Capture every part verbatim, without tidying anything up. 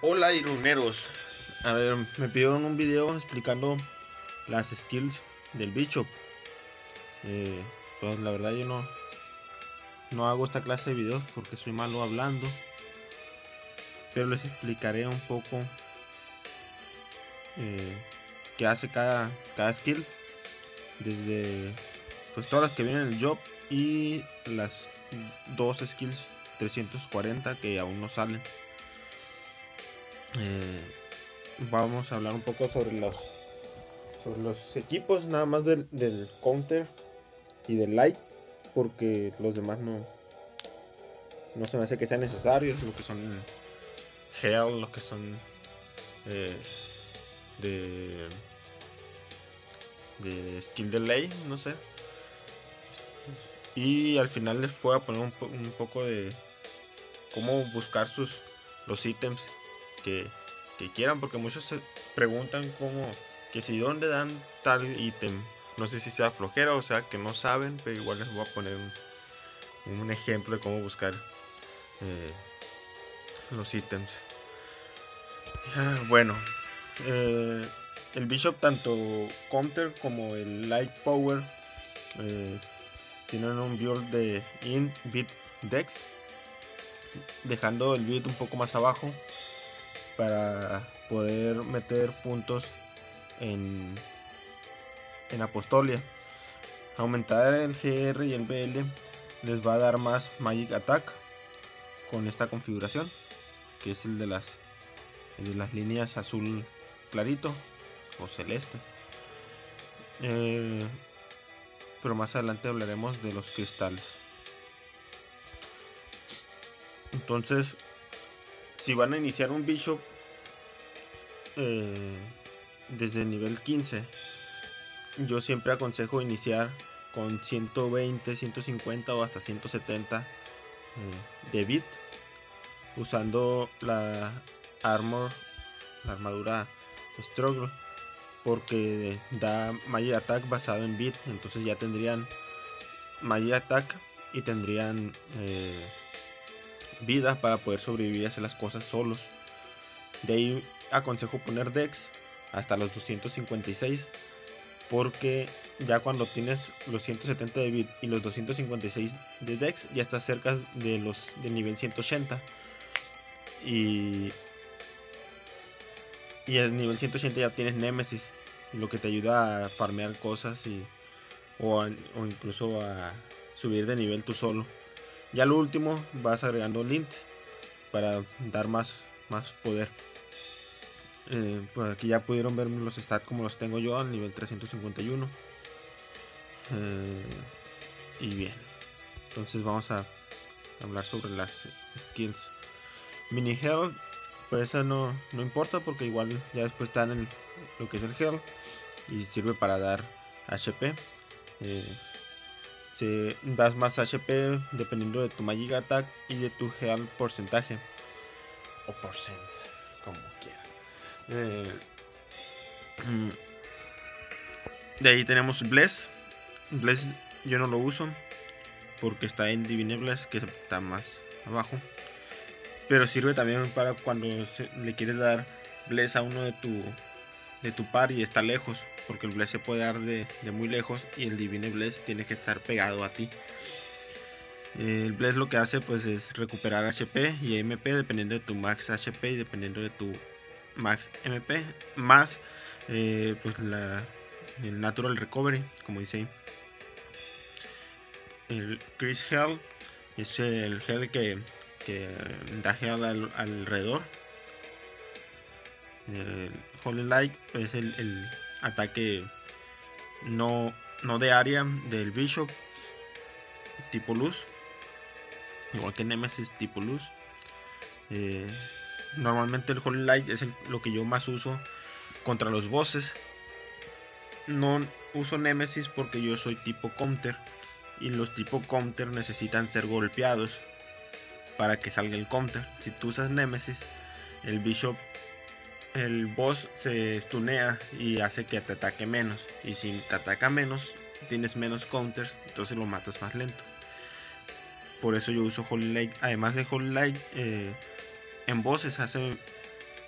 Hola iruneros, a ver, me pidieron un video explicando las skills del Bishop. eh, Pues la verdad yo no, no hago esta clase de videos porque soy malo hablando, pero les explicaré un poco eh, qué hace cada, cada skill, desde pues todas las que vienen en el job y las dos skills trescientos cuarenta que aún no salen. eh, Vamos a hablar un poco sobre los sobre los equipos, nada más del, del counter y del light, porque los demás no no se me hace que sean necesarios. Lo que son Hell, los que son eh, de de skill delay, no sé. Y al final les voy a poner un, po un poco de cómo buscar sus los ítems que, que quieran, porque muchos se preguntan cómo, que si dónde dan tal ítem. No sé si sea flojera o sea que no saben, pero igual les voy a poner un, un ejemplo de cómo buscar eh, los ítems. Ah, bueno, eh, el Bishop, tanto Counter como el Light Power, eh, tienen un build de Int Bit Dex, dejando el bit un poco más abajo para poder meter puntos en, en Apostolia. Aumentar el G R y el B L les va a dar más Magic Attack con esta configuración, que es el de las, el de las líneas azul clarito o celeste. Eh, pero más adelante hablaremos de los cristales. Entonces, si van a iniciar un Bishop eh, desde el nivel quince, yo siempre aconsejo iniciar con ciento veinte, ciento cincuenta o hasta ciento setenta eh, de bit, usando la armor, la armadura Struggle, porque da Magic Attack basado en bit. Entonces ya tendrían Magic Attack y tendrían eh, vida para poder sobrevivir y hacer las cosas solos. De ahí aconsejo poner Dex hasta los doscientos cincuenta y seis, porque ya cuando tienes los ciento setenta de bit y los doscientos cincuenta y seis de Dex, ya estás cerca de los del nivel ciento ochenta. Y, y el nivel ciento ochenta ya tienes Nemesis, lo que te ayuda a farmear cosas y, o, a, o incluso a subir de nivel tú solo. Ya lo último vas agregando Lint para dar más, más poder. Eh, pues aquí ya pudieron ver los stats como los tengo yo al nivel trescientos cincuenta y uno. Eh, y bien, entonces vamos a hablar sobre las skills. Mini Hell, pues esa no, no importa, porque igual ya después están en lo que es el Hell y sirve para dar H P. Eh, se das más H P dependiendo de tu Magic Attack y de tu Hell porcentaje o percent, como quieran. Eh, de ahí tenemos Bless. Bless yo no lo uso porque está en Divine Bless, que está más abajo, pero sirve también para cuando se, le quieres dar Bless a uno de tu de tu par y está lejos, porque el Bless se puede dar de, de muy lejos y el Divine Bless tiene que estar pegado a ti. El Bless lo que hace pues es recuperar H P y M P dependiendo de tu max H P y dependiendo de tu max M P, más eh, pues la, el Natural Recovery, como dice ahí. El Chris Hell es el Hell que, que da Hell al, alrededor. El Holy Light es el, el ataque no, no de área del Bishop, tipo luz, igual que Nemesis, tipo luz. Eh, normalmente el Holy Light es el, lo que yo más uso contra los bosses. No uso Nemesis porque yo soy tipo counter y los tipo counter necesitan ser golpeados para que salga el counter. Si tú usas Nemesis, el Bishop, el boss se stunea y hace que te ataque menos, y si te ataca menos tienes menos counters, entonces lo matas más lento. Por eso yo uso Holy Light. Además de Holy Light, eh, en bosses hace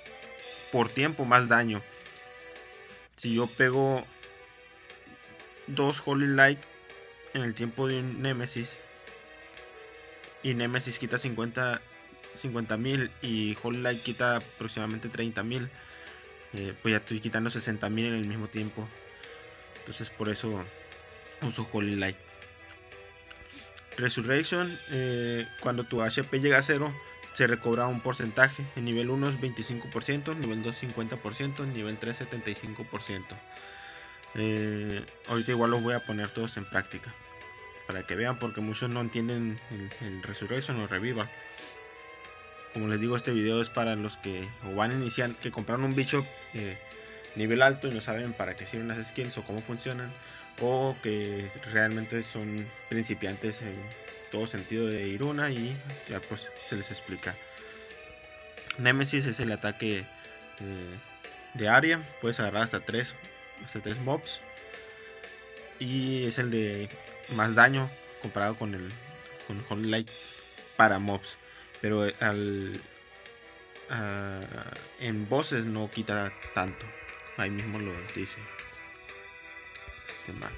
por tiempo más daño. Si yo pego dos Holy Light en el tiempo de un Nemesis y Nemesis quita cincuenta mil y Holy Light quita aproximadamente treinta mil, eh, pues ya estoy quitando sesenta mil en el mismo tiempo. Entonces por eso uso Holy Light. Resurrection, eh, cuando tu H P llega a cero se recobra un porcentaje. En nivel uno es veinticinco por ciento, en nivel dos cincuenta por ciento, en nivel tres setenta y cinco por ciento. eh, ahorita igual los voy a poner todos en práctica para que vean, porque muchos no entienden el, el Resurrection o Revival. Como les digo, este video es para los que o van a iniciar, que compraron un bicho eh, nivel alto y no saben para qué sirven las skills o cómo funcionan, o que realmente son principiantes en todo sentido de Iruna, y ya pues se les explica. Nemesis es el ataque eh, de área, puedes agarrar hasta tres hasta tres mobs, y es el de más daño comparado con el con Holy Light para mobs, pero al uh, en bosses no quita tanto. Ahí mismo lo dice este Max.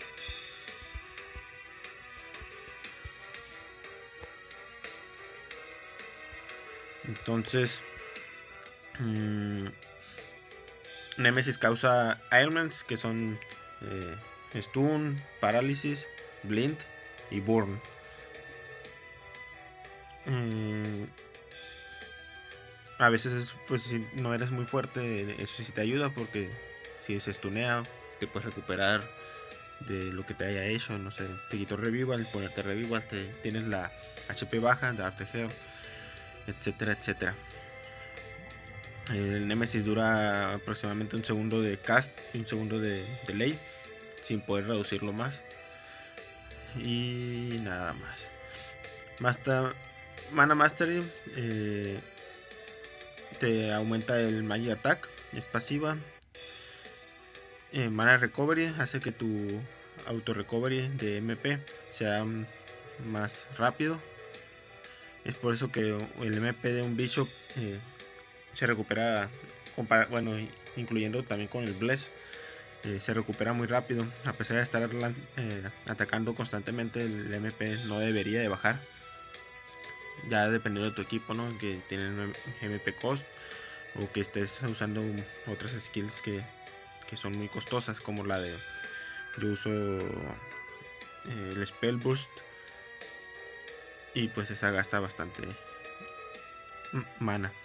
Entonces mmm, Nemesis causa ailments que son eh, stun, parálisis, blind y burn. Eh, a veces pues si no eres muy fuerte, eso sí te ayuda, porque si se stunea te puedes recuperar de lo que te haya hecho. No sé, te quitó revival, ponerte revival, te, tienes la H P baja, darte heal, etcétera, etcétera. El Nemesis dura aproximadamente un segundo de cast y un segundo de delay, sin poder reducirlo más. Y nada más. Master, Mana Mastery eh, te aumenta el Magic Attack, es pasiva. Eh, Mana Recovery hace que tu auto recovery de M P sea más rápido. Es por eso que el M P de un bicho eh, se recupera, bueno, incluyendo también con el Bless, eh, se recupera muy rápido. A pesar de estar eh, atacando constantemente, el M P no debería de bajar. Ya dependiendo de tu equipo, ¿no? Que tienen M P cost, o que estés usando otras skills que, que son muy costosas, como la de yo uso eh, el Spell Burst, y pues esa gasta bastante mana.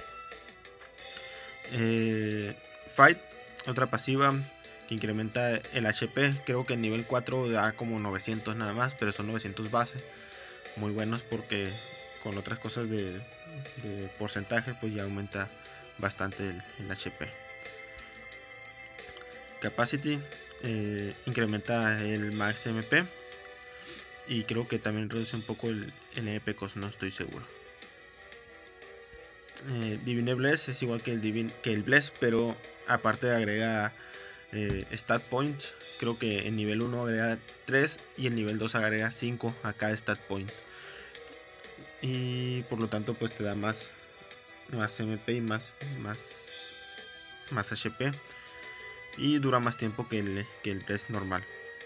eh, Fight, otra pasiva que incrementa el H P. Creo que en nivel cuatro da como novecientos nada más, pero son novecientos base, muy buenos, porque con otras cosas de, de porcentaje pues ya aumenta bastante el, el H P. Capacity eh, incrementa el max M P, y creo que también reduce un poco el, el M P cost, no estoy seguro. eh, Divine Bless es igual que el, Divine, que el Bless, pero aparte agrega eh, stat points. Creo que en nivel uno agrega tres y en nivel dos agrega cinco a cada stat point, y por lo tanto pues te da más, más M P y más, más, más H P, y dura más tiempo que el, que el Bless normal.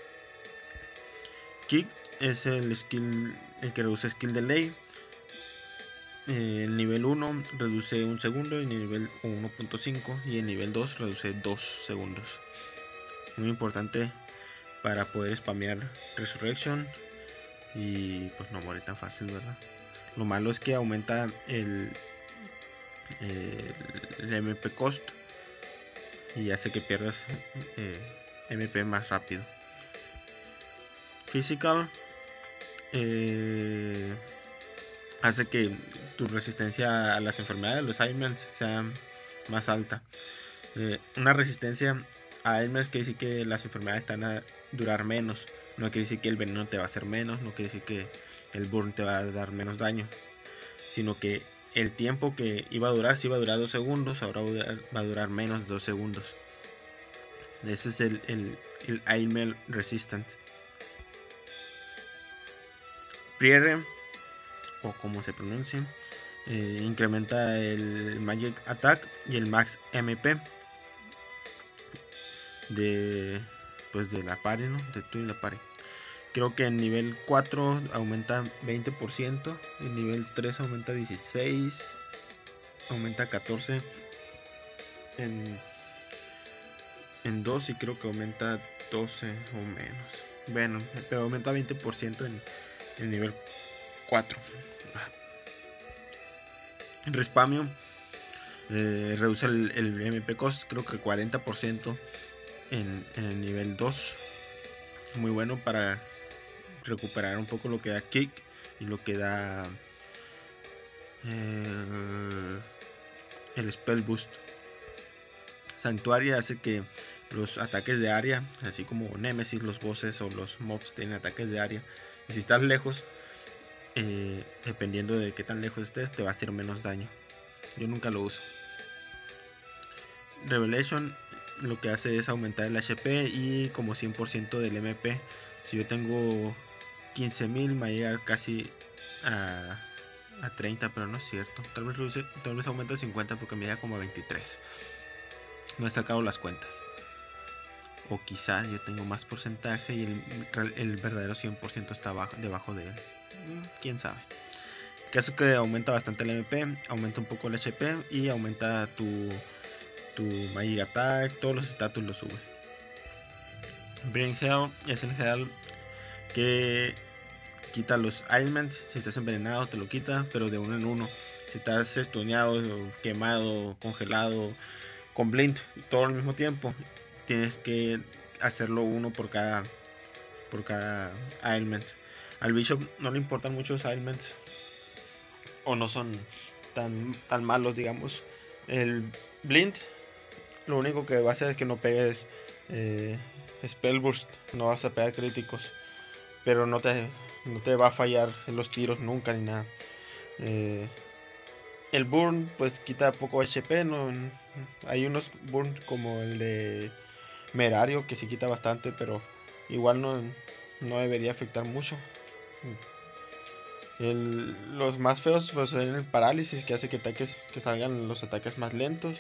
Kick es el skill, el que reduce skill delay. Eh, el nivel uno reduce un segundo, en nivel uno punto cinco, y en nivel dos reduce dos segundos. Muy importante para poder spamear Resurrection y pues no muere tan fácil, ¿verdad? Lo malo es que aumenta el, el, el M P cost y hace que pierdas eh, M P más rápido. Physical eh, hace que tu resistencia a las enfermedades, los ailments, sea más alta. Eh, una resistencia a ailments quiere decir que las enfermedades están a durar menos. No quiere decir que el veneno te va a hacer menos, no quiere decir que el burn te va a dar menos daño, sino que el tiempo que iba a durar, si iba a durar dos segundos, ahora va a durar menos de dos segundos. Ese es el, el, el ailment resistant. Priere, o como se pronuncia, Eh, incrementa el Magic Attack y el Max M P de, pues de la party, ¿no? De tú y la party. Creo que en nivel cuatro aumenta veinte por ciento, en nivel tres aumenta dieciséis, aumenta catorce, en, en dos y creo que aumenta doce o menos. Bueno, pero aumenta veinte por ciento en el nivel cuatro. Respamio eh, reduce el, el M P cost, creo que cuarenta por ciento en, en el nivel dos. Muy bueno para recuperar un poco lo que da Kick y lo que da eh, el Spell Boost. Santuaria hace que los ataques de área, así como Nemesis, los bosses o los mobs tienen ataques de área, y si estás lejos, eh, dependiendo de qué tan lejos estés, te va a hacer menos daño. Yo nunca lo uso. Revelation lo que hace es aumentar el H P y como cien por ciento del M P. Si yo tengo quince mil, me va a llegar casi a, a treinta, pero no es cierto. Tal vez, reduce, tal vez aumente a cincuenta porque me llega como a veintitrés. No he sacado las cuentas. O quizás yo tengo más porcentaje y el, el verdadero cien por ciento está abajo, debajo de él. Quién sabe. El caso que aumenta bastante el M P, aumenta un poco el H P y aumenta tu, tu Magic Attack, todos los status los sube. Brain Hell es el Hell que quita los ailments. Si estás envenenado te lo quita, pero de uno en uno. Si estás estuneado, quemado, congelado, con blind todo al mismo tiempo, tienes que hacerlo uno por cada por cada ailment. Al Bishop no le importan mucho los ailments, o no son tan, tan malos, digamos. El blind lo único que va a hacer es que no pegues eh, spell burst, no vas a pegar críticos, pero no te, no te va a fallar en los tiros nunca ni nada. Eh, el burn pues quita poco H P, no, hay unos burn como el de Merario que sí quita bastante, pero igual no, no debería afectar mucho. El, los más feos pues son el parálisis, que hace que ataques que salgan los ataques más lentos.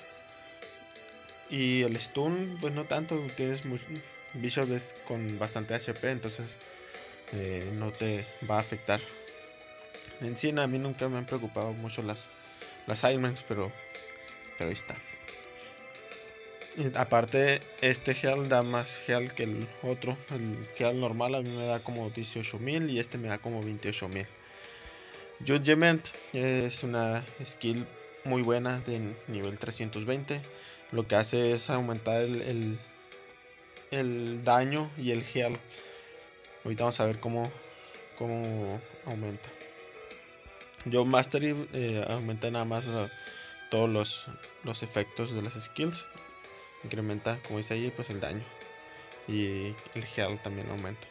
Y el stun pues no tanto, tienes Bishop con bastante H P, entonces eh, no te va a afectar. En sí a mí nunca me han preocupado mucho las las ailments, pero pero ahí está. Y aparte este heal da más heal que el otro. El heal normal a mí me da como dieciocho mil y este me da como veintiocho mil. Judgment es una skill muy buena de nivel trescientos veinte. Lo que hace es aumentar el, el, el daño y el heal. Ahorita vamos a ver cómo, cómo aumenta. Yo Mastery eh, aumenta nada más uh, todos los, los efectos de las skills. Incrementa, como dice ahí, pues el daño. Y el heal también aumenta.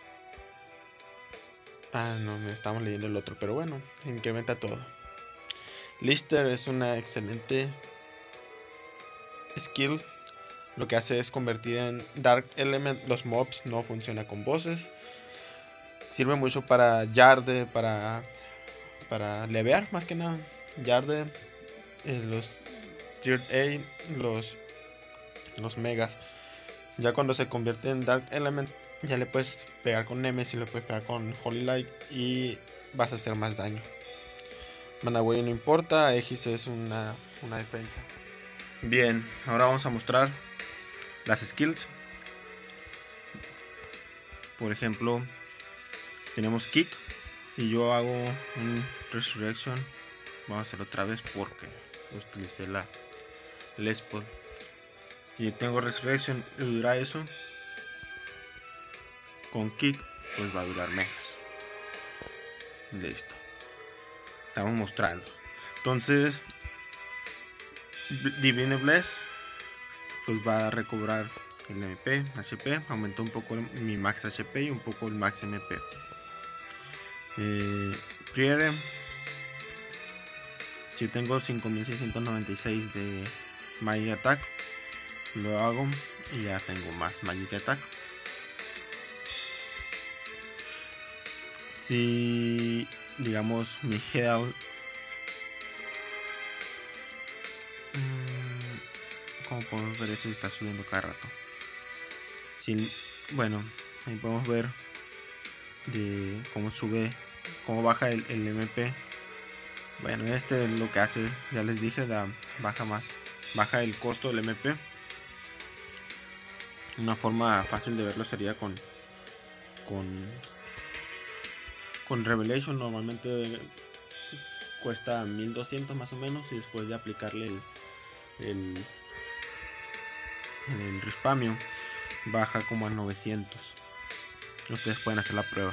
Ah, no, estamos leyendo el otro, pero bueno, incrementa todo. Lister es una excelente skill. Lo que hace es convertir en Dark Element los mobs. No funciona con bosses. Sirve mucho para Yarde, para para levear más que nada. Yarde, eh, los Tier A, los los megas. Ya cuando se convierte en Dark Element, ya le puedes pegar con Nemesis, le puedes pegar con Holy Light y vas a hacer más daño. Manaway no importa, Aegis es una, una defensa. Bien, ahora vamos a mostrar las skills. Por ejemplo, tenemos Kick. Si yo hago un Resurrection, vamos a hacer otra vez porque utilicé la Les Paul. Si tengo Resurrection y dura eso, con Kick pues va a durar menos. Listo, estamos mostrando. Entonces Divine Bless pues va a recobrar el M P, H P, aumentó un poco mi max H P y un poco el max M P. eh, Priere, si tengo cinco mil seiscientos noventa y seis de Magic Attack, lo hago y ya tengo más Magic Attack. Si digamos mi heal como podemos ver, eso está subiendo cada rato. Si, bueno, ahí podemos ver de cómo sube, cómo baja el, el M P. Bueno, este lo que hace, ya les dije, da, baja más, baja el costo del M P. Una forma fácil de verlo sería con con con Revelation. Normalmente cuesta mil doscientos más o menos, y después de aplicarle el el, el Rispamio baja como a novecientos. Ustedes pueden hacer la prueba.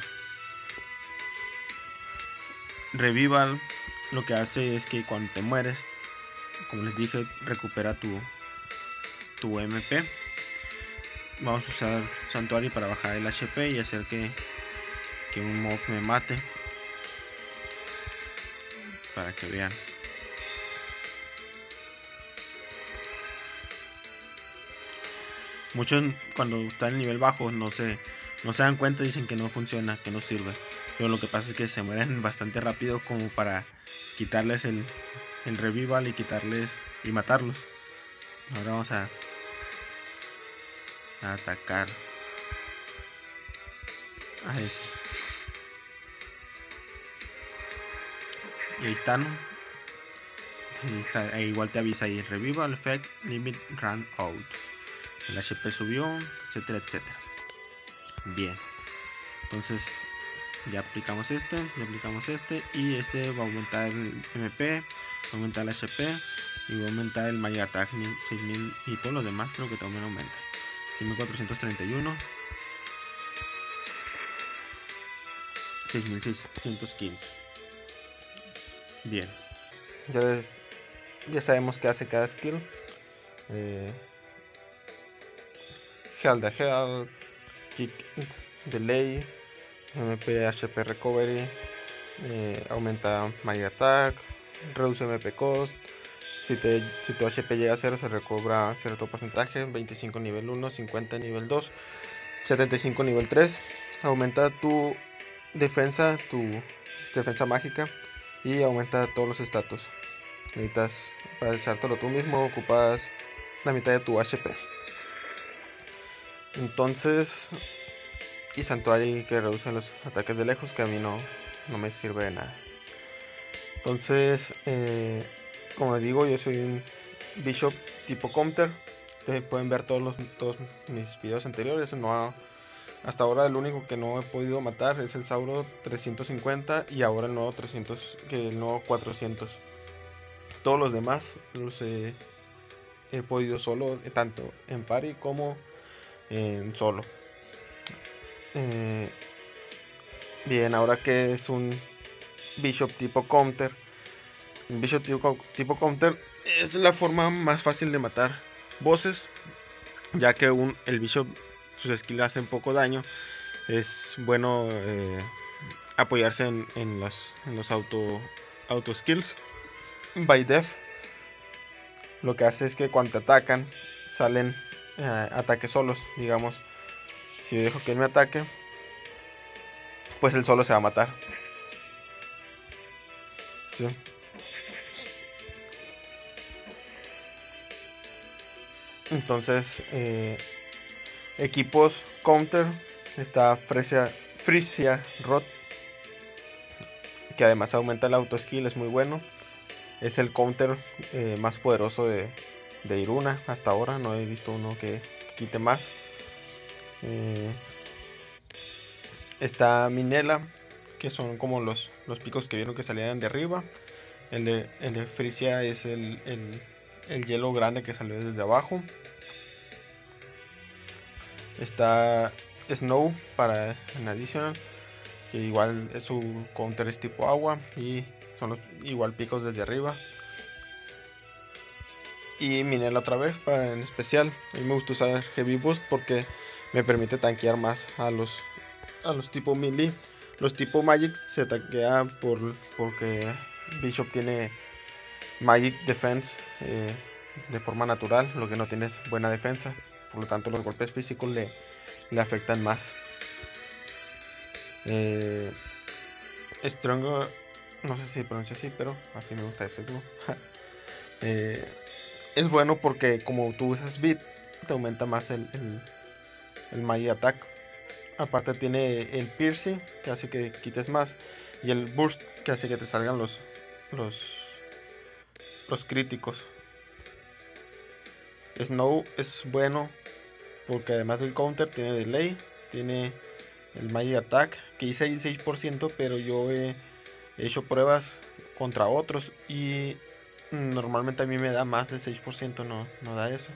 Revival lo que hace es que cuando te mueres, como les dije, recupera tu tu M P. Vamos a usar Santuario para bajar el H P y hacer que, que un mob me mate, para que vean. Muchos cuando están en nivel bajo no se, no se dan cuenta, dicen que no funciona, que no sirve. Pero lo que pasa es que se mueren bastante rápido como para quitarles el, el revival y quitarles y matarlos. Ahora vamos a, a atacar a ese. Y ahí están. Ahí está, ahí igual te avisa ahí: revival effect limit run out. El H P subió, etcétera, etcétera. Bien. Entonces ya aplicamos este, ya aplicamos este, y este va a aumentar el M P, va a aumentar el H P y va a aumentar el Magic Attack seis mil, y todos los demás creo que también aumenta. seis mil cuatrocientos treinta y uno, seis mil seiscientos quince. Bien. Ya, les, ya sabemos qué hace cada skill. Eh, Hell the Hell, Kick Delay, M P H P Recovery, eh, aumenta Magic Attack, reduce M P Cost. Si, te, si tu H P llega a cero, se recobra cierto porcentaje. veinticinco nivel uno, cincuenta nivel dos, setenta y cinco nivel tres. Aumenta tu defensa, tu defensa mágica, y aumenta todos los estatus. Necesitas, para echártelo tú mismo, ocupas la mitad de tu H P. Entonces, y Santuario, que reduce los ataques de lejos, que a mí no, no me sirve de nada. Entonces, eh, como les digo, yo soy un Bishop tipo Counter. Ustedes pueden ver todos, los, todos mis videos anteriores. No, hasta ahora el único que no he podido matar es el Sauro trescientos cincuenta, y ahora el nuevo trescientos, que el nuevo cuatrocientos. Todos los demás los he, he podido solo, tanto en party como en solo. Eh, bien, ahora que es un Bishop tipo Counter, un Bishop tipo, tipo Counter es la forma más fácil de matar bosses, ya que un, el Bishop, sus skills hacen poco daño. Es bueno eh, apoyarse en, en, las, en los auto, auto skills. By Def lo que hace es que cuando te atacan salen eh, ataques solos. Digamos, si yo dejo que él me ataque, pues él solo se va a matar. ¿Sí? Entonces, eh, equipos Counter, está Frisia, Frisia Rod, que además aumenta el auto skill, es muy bueno. Es el counter eh, más poderoso de, de Iruna hasta ahora. No he visto uno que, que quite más. Eh, está Minela, que son como los, los picos que vieron que salían de arriba. El de, el de Frisia es el, el, el hielo grande que salió desde abajo. Está Snow para en adicional, que igual es su counter es tipo agua, y son los igual picos desde arriba. Y Minela otra vez para en especial. A mí me gusta usar Heavy Boost porque me permite tanquear más a los a los tipo melee. Los tipo Magic se tanquea por porque Bishop tiene Magic Defense eh, de forma natural, lo que no tiene es buena defensa. Por lo tanto, los golpes físicos le, le afectan más. Eh, Stronger, no sé si pronuncia así, pero así me gusta decirlo. eh, es bueno porque como tú usas Beat, te aumenta más el, el, el Magic Attack. Aparte tiene el Piercing, que hace que quites más. Y el Burst, que hace que te salgan los, los, los críticos. Snow es bueno porque además del counter tiene delay, tiene el Magic Attack, que hice ahí seis por ciento, pero yo he hecho pruebas contra otros y normalmente a mí me da más del seis por ciento, no, no da eso.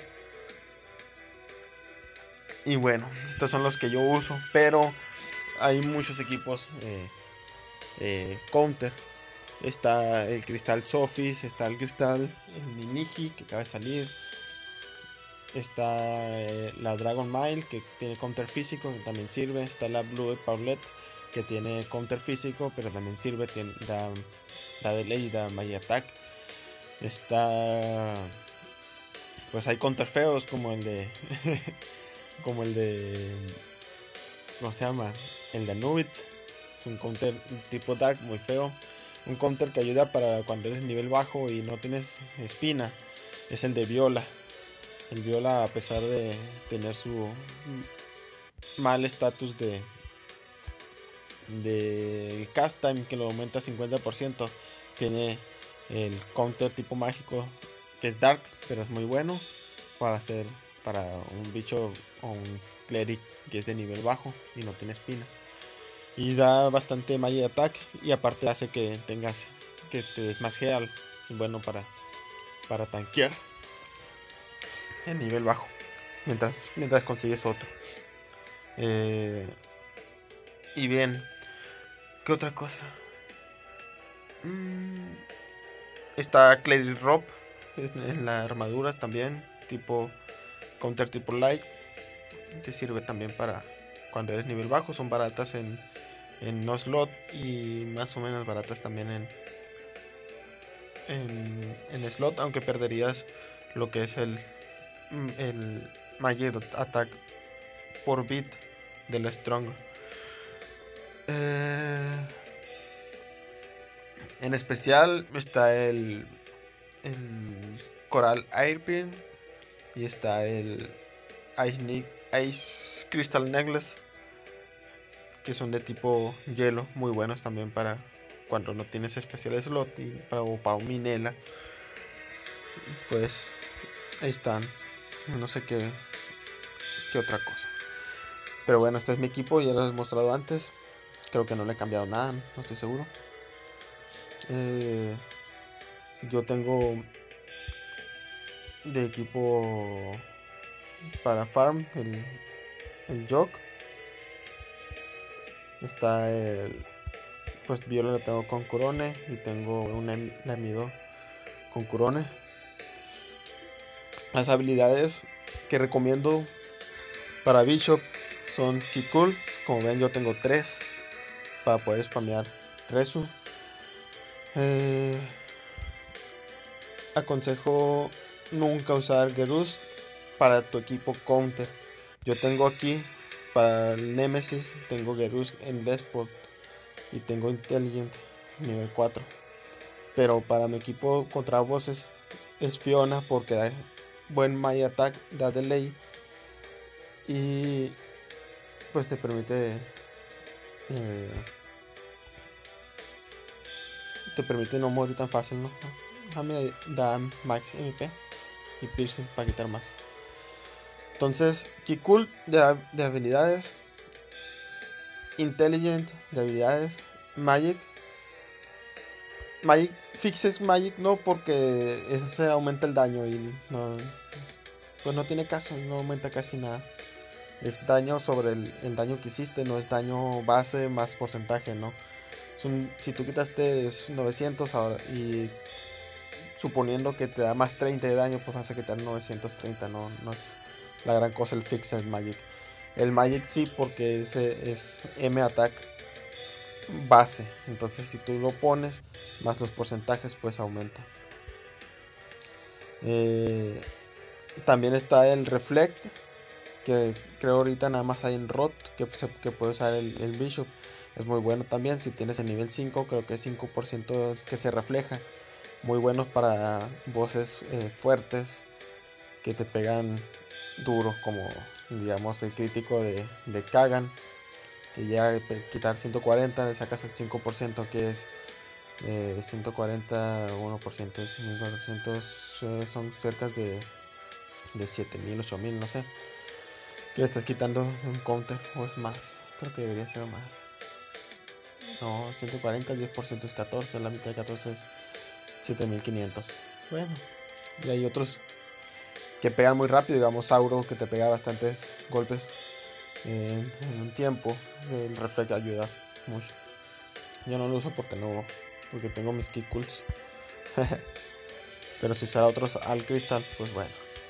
Y bueno, estos son los que yo uso, pero hay muchos equipos eh, eh, counter. Está el Cristal Sofis, está el Cristal el Ninigi que acaba de salir. Está eh, la Dragon Mile que tiene counter físico, que también sirve. Está la Blue Paulette que tiene counter físico, pero también sirve, tiene, da, da delay y da Magic Attack. Está, pues hay counter feos como el de como el de, ¿cómo se llama? El de Anubis. Es un counter tipo Dark muy feo. Un counter que ayuda para cuando eres nivel bajo y no tienes espina. Es el de Viola. El Viola, a pesar de tener su mal estatus de de el cast time, que lo aumenta cincuenta por ciento, tiene el counter tipo mágico que es Dark, pero es muy bueno para hacer para un bicho o un cleric que es de nivel bajo y no tiene espina. Y da bastante Magic Attack y aparte hace que tengas que te des más heal. Es bueno para para tanquear en nivel bajo mientras, mientras consigues otro. Eh, y bien, ¿qué otra cosa? Mm, está Cleric Rob en las armaduras también, tipo counter tipo light. Te sirve también para cuando eres nivel bajo. Son baratas en, en no slot y más o menos baratas también en, en, en slot, aunque perderías lo que es el el Magic Attack por bit de la Strong. Eh, en especial está el, el Coral Airpin y está el Ice, Ice Crystal Necklace, que son de tipo hielo, muy buenos también para cuando no tienes especial slot y para, o para un Minela. Pues ahí están. No sé qué, qué otra cosa. Pero bueno, este es mi equipo, ya lo he mostrado antes. Creo que no le he cambiado nada, no estoy seguro. Eh, yo tengo de equipo para farm el, el Jog. Está el, pues Viola lo tengo con Curone y tengo un Lamido con Curone. Las habilidades que recomiendo para Bishop son Kikul. Como ven, yo tengo tres para poder spamear Resu. Eh, aconsejo nunca usar Gerust para tu equipo counter. Yo tengo aquí para el Nemesis, tengo Gerust en Despot y tengo Intelligent nivel cuatro. Pero para mi equipo contra bosses es Fiona porque da buen Magic Attack, da delay y pues te permite eh, te permite no morir tan fácil, ¿no? Ah, mira, da max M P y piercing para quitar más. Entonces, Kikul de, de habilidades, Intelligent de habilidades, Magic. Magic, fixes Magic no, porque ese aumenta el daño y no, pues no tiene caso, no aumenta casi nada. Es daño sobre el, el daño que hiciste, no es daño base más porcentaje, ¿no? Es un, si tú quitaste novecientos ahora y suponiendo que te da más treinta de daño, pues vas a quitar novecientos treinta, no, no es la gran cosa el fixed Magic. El Magic sí, porque es, es M attack base, entonces si tú lo pones más los porcentajes pues aumenta. Eh, también está el Reflect, que creo ahorita nada más hay en Rot, que, que puede usar el, el Bishop. Es muy bueno también, si tienes el nivel cinco, creo que es cinco por ciento que se refleja muy buenos para bosses eh, fuertes que te pegan duro, como digamos el crítico de, de Kagan, que llega a quitar ciento cuarenta, le sacas el cinco por ciento, que es eh, ciento cuarenta, uno por ciento, mil cuatrocientos, eh, son cerca de, de siete mil, ocho mil, no sé. Que le estás quitando un counter, o es más, creo que debería ser más. No, ciento cuarenta, diez por ciento es catorce, la mitad de catorce es siete mil quinientos. Bueno, y hay otros que pegan muy rápido, digamos Sauro, que te pega bastantes golpes en, en un tiempo. El reflex ayuda mucho. Yo no lo uso porque no, porque tengo mis kick cools. Pero si usara otros al cristal, pues bueno.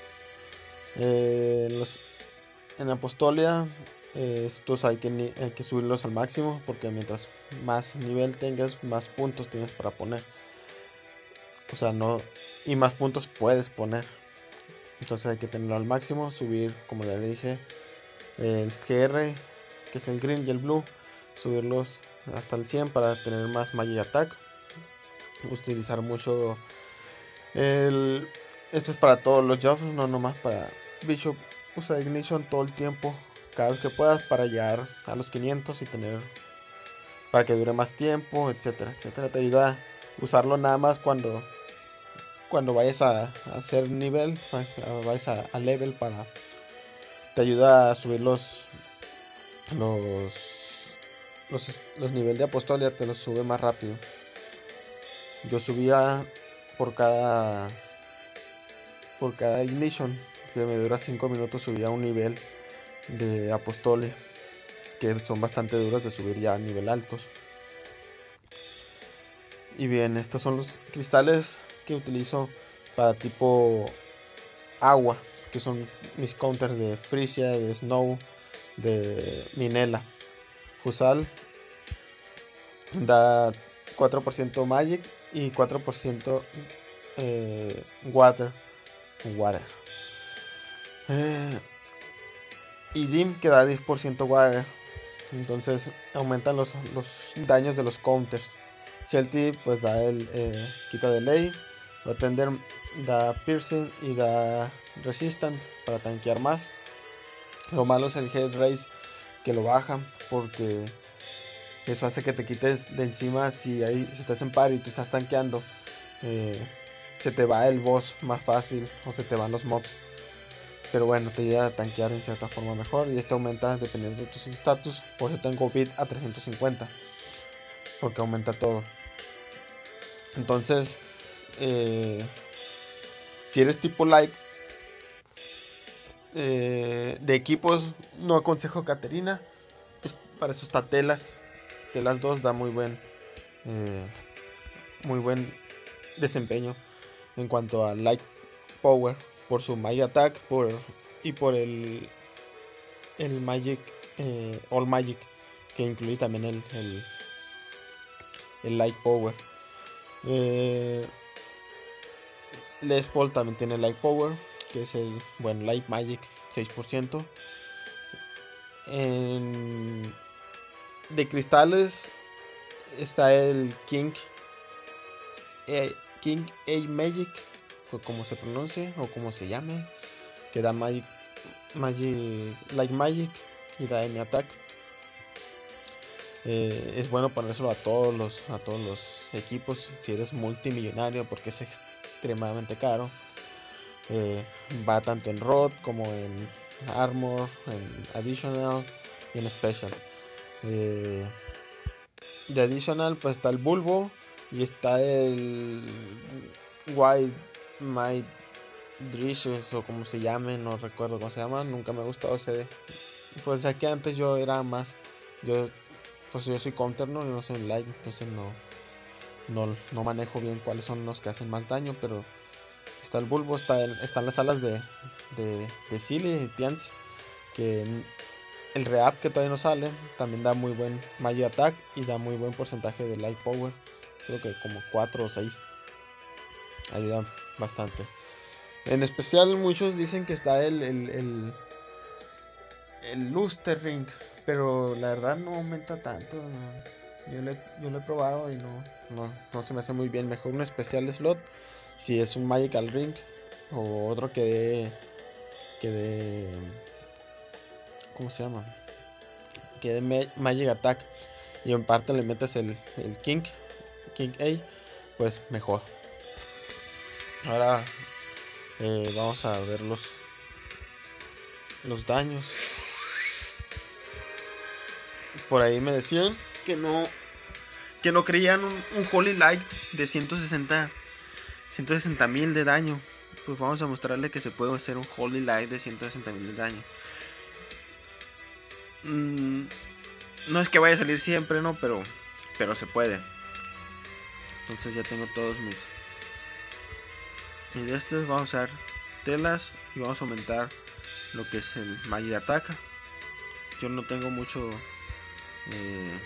Eh, los, en Apostolia, eh, estos hay que, hay que subirlos al máximo, porque mientras más nivel tengas, más puntos tienes para poner. O sea, no. Y más puntos puedes poner. Entonces hay que tenerlo al máximo. Subir, como ya le dije, el G R, que es el green y el blue. Subirlos hasta el cien para tener más magic attack. Utilizar mucho el. Esto es para todos los jobs, no nomás para Bishop. Usa Ignition todo el tiempo, cada vez que puedas, para llegar a los quinientos y tener. Para que dure más tiempo, etcétera, etcétera. Te ayuda a usarlo nada más cuando. Cuando vayas a, a hacer nivel, vayas a, a level, para. Te ayuda a subir los. Los. Los, los niveles de Apostolia, te los sube más rápido. Yo subía por cada. Por cada Ignition, que me dura cinco minutos, subía un nivel de Apostole, que son bastante duros de subir ya a nivel altos. Y bien, estos son los cristales que utilizo para tipo agua, que son mis counters de Frisia, de Snow, de Minela. Jusal da cuatro por ciento Magic y cuatro por ciento eh, Water. Water. Eh, y Dim que da diez por ciento Water. Entonces aumentan los, los daños de los counters. Shelty pues da el eh, quita delay. Tender da piercing y da resistant para tanquear más. Lo malo es el head race, que lo baja, porque eso hace que te quites de encima. Si, hay, si estás en par y tú estás tanqueando, eh, se te va el boss más fácil, o se te van los mobs. Pero bueno, te ayuda a tanquear en cierta forma mejor. Y esto aumenta dependiendo de tus estatus. Por eso tengo bit a trescientos cincuenta, porque aumenta todo. Entonces, eh, si eres tipo like eh, de equipos, no aconsejo Caterina. Es, para eso está Telas. Telas dos da muy buen eh, muy buen desempeño en cuanto a light power, por su magic attack, por y por el el magic eh, all magic, que incluye también el el, el light power. eh, Les Paul también tiene light power, que es el bueno light magic seis por ciento. En, de cristales está el King eh, King A Magic, o como se pronuncie o como se llame, que da Magic, Magic Light Magic y da M Attack. Eh, es bueno ponérselo a todos los a todos los equipos si eres multimillonario, porque es extremadamente caro. Eh, va tanto en Rod como en Armor, en Additional y en Special. Eh, de Additional pues está el Bulbo y está el White Might Drishers, o como se llame, no recuerdo cómo se llama. Nunca me ha gustado ese. Pues ya que antes yo era más, yo pues yo soy counter, no, yo no soy light, entonces no, no, no manejo bien cuáles son los que hacen más daño. Pero está el Bulbo, está el, están las alas de de, de Silly y Tians, que el Reap, que todavía no sale, también da muy buen Magic Attack y da muy buen porcentaje de Light Power. Creo que como cuatro o seis. Ayuda bastante. En especial muchos dicen que está el el, el, el Luster Ring, pero la verdad no aumenta tanto. Yo lo, yo lo he probado y no, no, no se me hace muy bien. Mejor un especial slot si es un Magical Ring o otro que dé, que dé, ¿cómo se llama? Que dé Magic Attack y en parte le metes el, el King, King A, pues mejor. Ahora eh, vamos a ver los, los daños. Por ahí me decían que no que no creían un, un Holy Light de ciento sesenta mil de daño. Pues vamos a mostrarle que se puede hacer un Holy Light de ciento sesenta mil de daño. Mm, no es que vaya a salir siempre, no, pero pero se puede. Entonces ya tengo todos mis mis de estos. Vamos a usar telas y vamos a aumentar lo que es el Magic Attack. Yo no tengo mucho eh,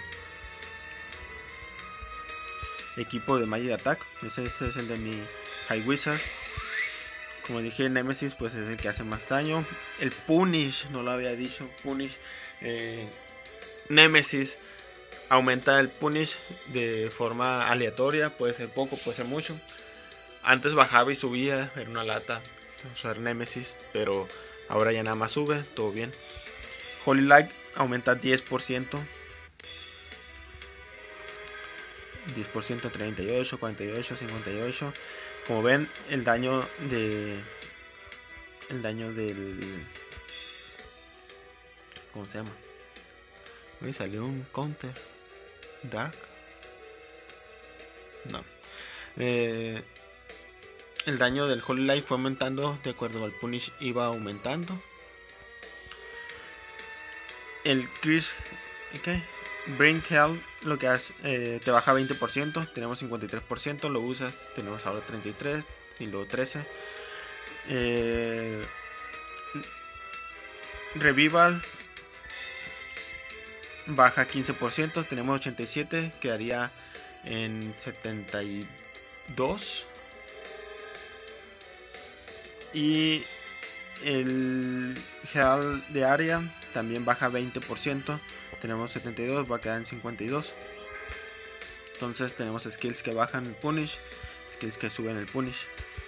equipo de Magic Attack. Ese, este es el de mi High Wizard. Como dije, Nemesis pues es el que hace más daño. El Punish, no lo había dicho. Punish, eh, Nemesis aumenta el Punish de forma aleatoria. Puede ser poco, puede ser mucho. Antes bajaba y subía, era una lata usar Nemesis, pero ahora ya nada más sube, todo bien. Holy Light aumenta diez por ciento. diez por ciento, treinta y ocho, cuarenta y ocho, cincuenta y ocho. Como ven, el daño de el daño del ¿cómo se llama? Me salió un counter dark. No. Eh, el daño del Holy Light fue aumentando de acuerdo al Punish, iba aumentando. El Chris, okay. Bring Hell lo que hace, eh, te baja veinte por ciento, tenemos cincuenta y tres por ciento, lo usas, tenemos ahora treinta y tres y luego trece. Eh, Revival baja quince por ciento, tenemos ochenta y siete, quedaría en setenta y dos. Y el Hell de área también baja veinte por ciento. Tenemos setenta y dos, va a quedar en cincuenta y dos. Entonces tenemos skills que bajan el Punish, skills que suben el Punish.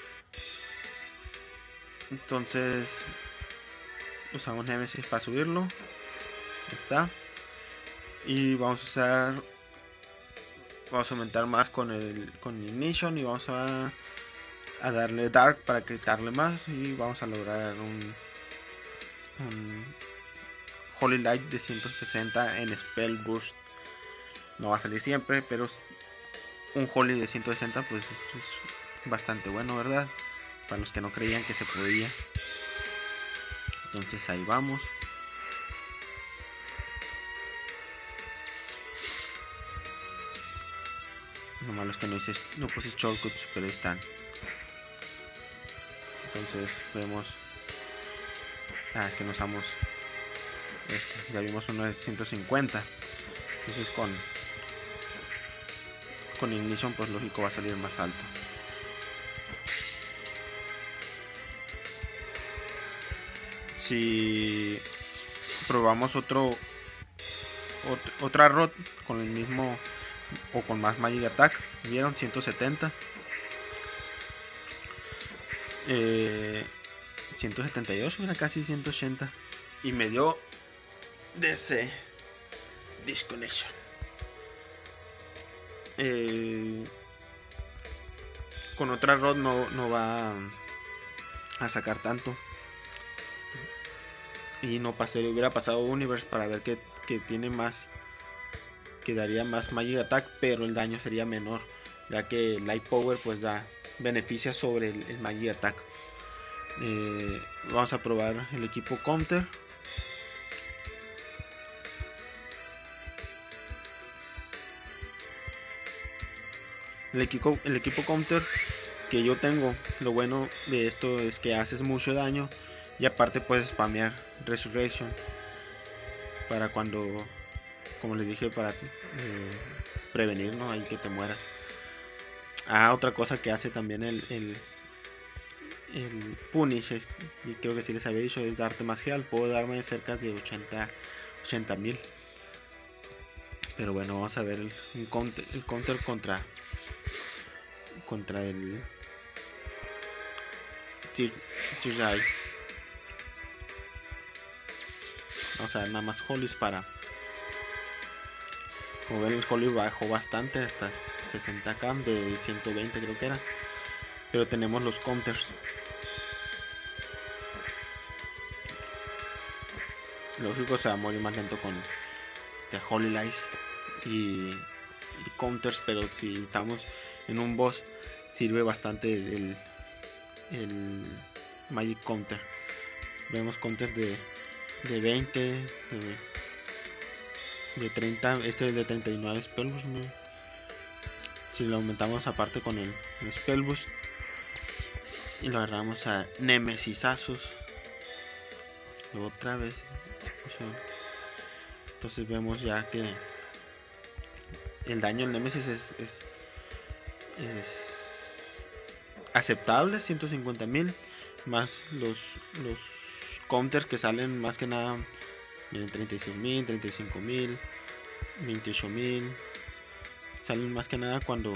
Entonces usamos Nemesis para subirlo. Ahí está. Y vamos a usar, vamos a aumentar más con el con Ignition y vamos a, a darle Dark para quitarle más y vamos a lograr un, un Holy Light de ciento sesenta en Spell Burst. No va a salir siempre, pero un Holy de ciento sesenta pues es bastante bueno, ¿verdad? Para los que no creían que se podía. Entonces ahí vamos. Lo malo es que no, hice, no puse shortcuts, pero ahí están. Entonces vemos. Ah, es que no usamos este. Ya vimos uno de ciento cincuenta. Entonces con Con Ignition pues lógico va a salir más alto. Si probamos otro, otro otra rod con el mismo o con más Magic Attack, vieron ciento setenta, eh, ciento setenta y ocho, mira, casi ciento ochenta, y me dio D C Disconnection. Eh, con otra rod no, no va a sacar tanto. Y no pasé, hubiera pasado Universe para ver que, que tiene más, que daría más Magic Attack, pero el daño sería menor, ya que Light Power pues da beneficia sobre el, el Magic Attack. Eh, vamos a probar el equipo Counter. El equipo, el equipo Counter que yo tengo, lo bueno de esto es que haces mucho daño y aparte puedes spamear Resurrection para cuando, como les dije, para eh, prevenir, ¿no? Ahí que te mueras. Ah, otra cosa que hace también el, el, el Punish, es, y creo que sí les había dicho, es darte marcial. Puedo darme cerca de ochenta mil. Pero bueno, vamos a ver el, el, counter, el counter contra contra el Tirrai. Vamos a ver nada más Hollis para. Como ven, el Holly bajó bastante hasta sesenta K de ciento veinte creo que era. Pero tenemos los counters. Lógico, se va a morir más lento con The Holy Lies y, y counters, pero si estamos en un boss sirve bastante el, el Magic Counter. Vemos counters de, de veinte, de, de treinta, este es de treinta y nueve Spellboost. ¿No? Si lo aumentamos aparte con el, el Spellboost y lo agarramos a Nemesis Asus, luego otra vez. Entonces vemos ya que el daño en Nemesis es, es, es aceptable, ciento cincuenta mil, más los, los counters que salen más que nada, miren, treinta y seis mil, treinta y cinco mil, veintiocho mil, salen más que nada cuando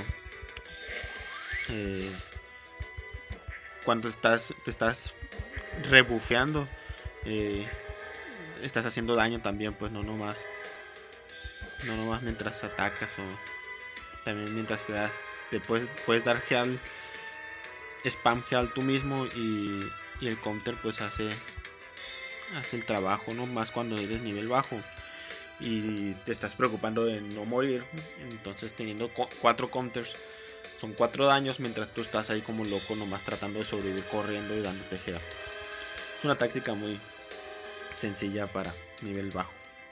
eh, cuando estás te estás rebufeando, eh, estás haciendo daño también, pues no nomás no nomás mientras atacas, o también mientras te das, te puedes, puedes dar heal, spam heal tú mismo, y, y el counter pues hace hace el trabajo, no más cuando eres nivel bajo y te estás preocupando de no morir. Entonces teniendo cuatro counters son cuatro daños mientras tú estás ahí como loco nomás tratando de sobrevivir corriendo y dándote heal. Es una táctica muy sencilla para nivel bajo.